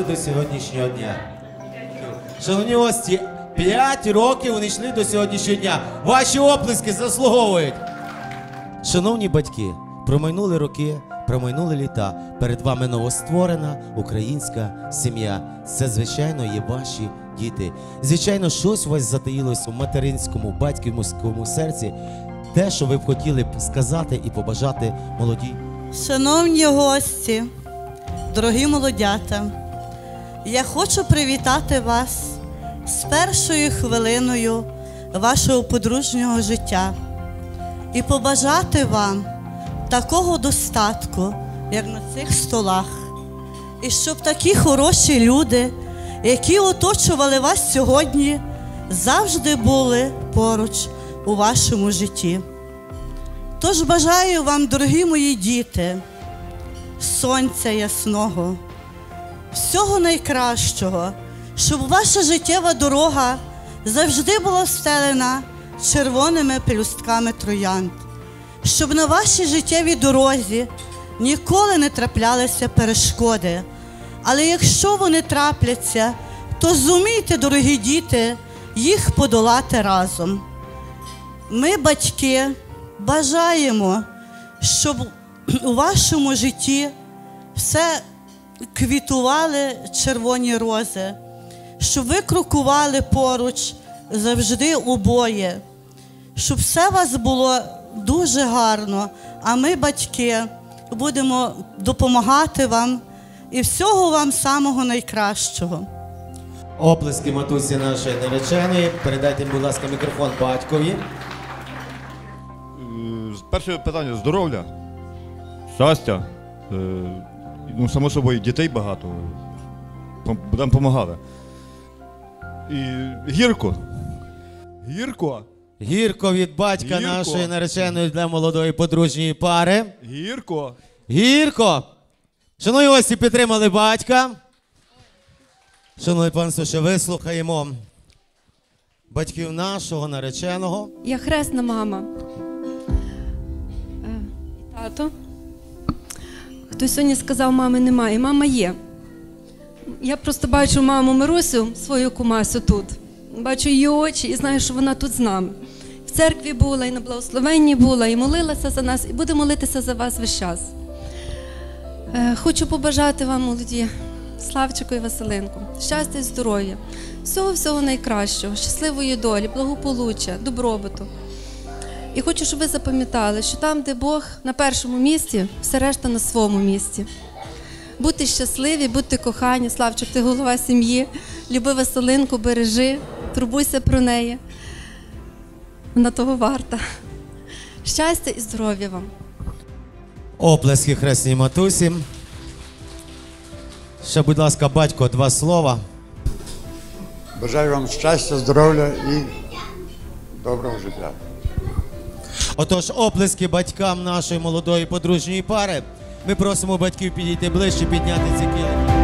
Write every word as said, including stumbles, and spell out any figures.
до сьогоднішнього дня. Шановні гості, п'ять років вони йшли до сьогоднішнього дня. Ваші оплески заслуговують. Шановні батьки, промайнули роки, промайнули літа. Перед вами новостворена українська сім'я. Це, звичайно, є ваші діти. Звичайно, щось у вас затаїлось у материнському, батьківському серці. Те, що ви б хотіли б сказати і побажати молодій. Шановні гості, дорогі молодята, я хочу привітати вас з першою хвилиною вашого подружнього життя і побажати вам такого достатку, як на цих столах. І щоб такі хороші люди, які оточували вас сьогодні, завжди були поруч у вашому житті. Тож бажаю вам, дорогі мої діти, сонця ясного, всього найкращого, щоб ваша життєва дорога завжди була встелена червоними пелюстками троянд, щоб на вашій життєвій дорозі ніколи не траплялися перешкоди. Але якщо вони трапляться, то зумійте, дорогі діти, їх подолати разом. Ми, батьки, бажаємо, щоб у вашому житті все квітували червоні рози, щоб ви крокували поруч завжди обоє, щоб все у вас було дуже гарно, а ми, батьки, будемо допомагати вам і всього вам самого найкращого. Оплески матусі нашої нареченої. Передайте, будь ласка, мікрофон батькові. Перше питання – здоров'я, щастя, ну, само собою, дітей багато, будемо допомагати. І гірко. Гірко. Гірко від батька Гірко. нашої нареченої для молодої подружньої пари. Гірко. Гірко. Шановні гості, підтримали батька. Шановне панство, ще вислухаємо батьків нашого нареченого. Я хресна мама. Е, Тато. Хтось сьогодні сказав, мами немає. Мама є. Я просто бачу маму Мирусю, свою кумасю тут. Бачу її очі і знаю, що вона тут з нами. В церкві була, і на благословенні була, і молилася за нас, і буде молитися за вас весь час. Е, хочу побажати вам, молоді, Славчику і Василинку, щастя і здоров'я, всього-всього найкращого, щасливої долі, благополуччя, добробуту. І хочу, щоб ви запам'ятали, що там, де Бог на першому місці, все решта на своєму місці. Будьте щасливі, будьте кохані. Славчик, ти голова сім'ї, люби Василинку, бережи, турбуйся про неї. Вона того варта. Щастя і здоров'я вам. Оплески хресній матусі. Ще, будь ласка, батько, два слова. Бажаю вам щастя, здоров'я і доброго життя. Отож, оплески батькам нашої молодої подружньої пари. Ми просимо батьків підійти ближче, підняти ці килими.